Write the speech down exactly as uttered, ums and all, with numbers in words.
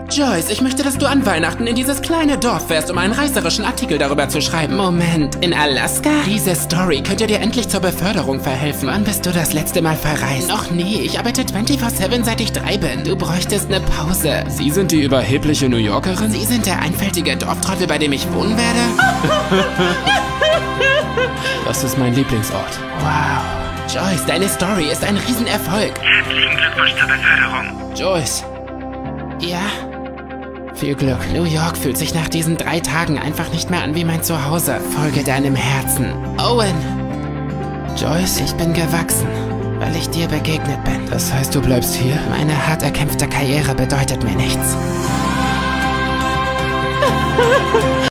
Joyce, ich möchte, dass du an Weihnachten in dieses kleine Dorf fährst, um einen reißerischen Artikel darüber zu schreiben. Moment, in Alaska? Diese Story könnte dir endlich zur Beförderung verhelfen. Wann bist du das letzte Mal verreist? Noch nie. Ich arbeite vierundzwanzig sieben, seit ich drei bin. Du bräuchtest eine Pause. Sie sind die überhebliche New Yorkerin? Sie sind der einfältige Dorftrottel, bei dem ich wohnen werde? Das ist mein Lieblingsort. Wow. Joyce, deine Story ist ein Riesenerfolg. Herzlichen Glückwunsch zur Beförderung. Joyce. Ja? Viel Glück. New York fühlt sich nach diesen drei Tagen einfach nicht mehr an wie mein Zuhause. Folge deinem Herzen. Owen! Joyce? Ich bin gewachsen, weil ich dir begegnet bin. Das heißt, du bleibst hier? Meine hart erkämpfte Karriere bedeutet mir nichts.